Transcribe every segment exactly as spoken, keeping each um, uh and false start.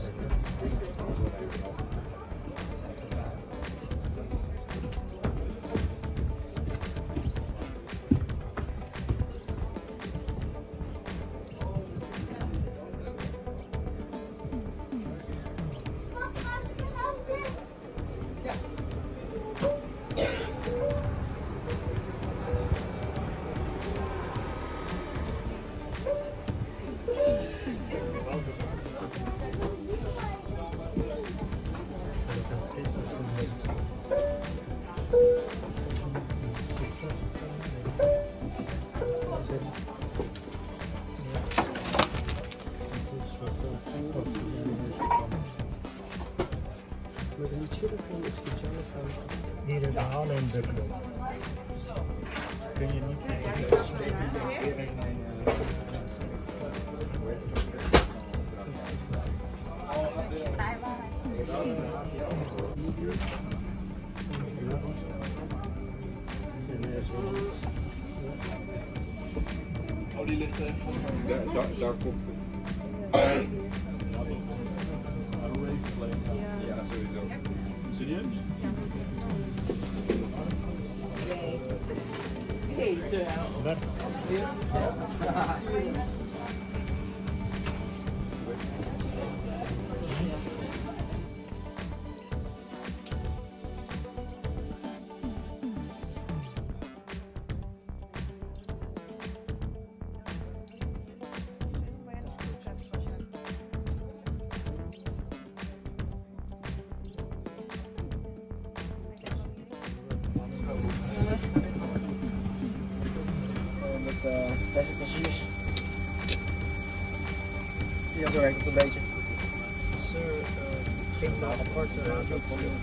Hier in de halen en bukkelen. Kun je niet Oh, die ligt er volgens mij. Daar, daar, daar komt het. Ja, sowieso. Serieus? Waar? Met uh, passagiers. Ja, zo werkt het een beetje. Sir, geen apart radio.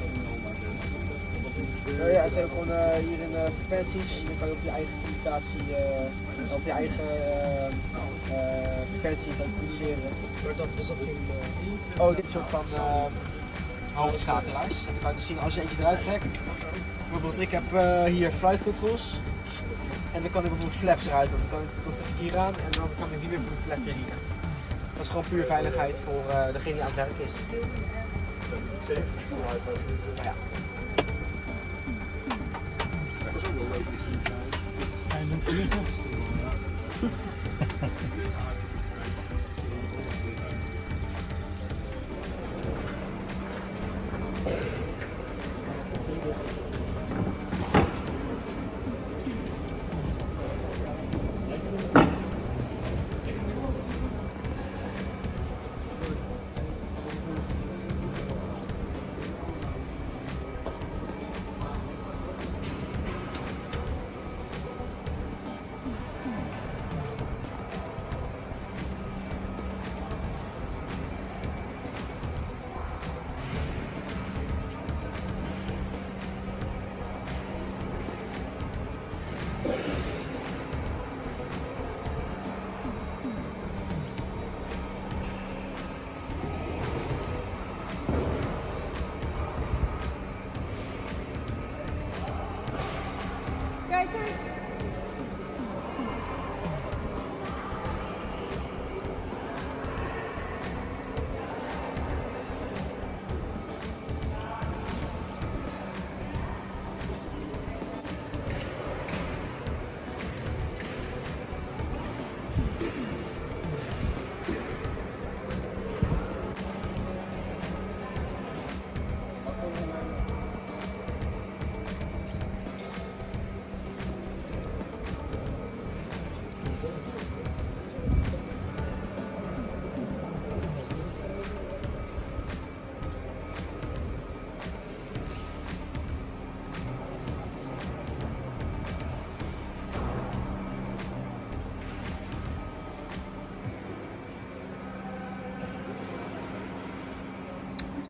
Uh, ja, het zijn gewoon uh, hier in uh, frequenties. En dan kan je op je eigen communicatie, uh, op je eigen uh, uh, frequentie communiceren. Is dat in uh... Oh, dit is ook van uh, hoofdschakelaars. Dan kan je dus zien als je eentje eruit trekt. Bijvoorbeeld, ik heb uh, hier flight controls. En dan kan ik bijvoorbeeld flaps eruit doen. Dan kan ik, dan trek ik hier aan en dan kan ik die weer voor de flap weer hier. Dat is gewoon puur veiligheid voor uh, degene die aan het werk is. Ja. En hoe vliegt het?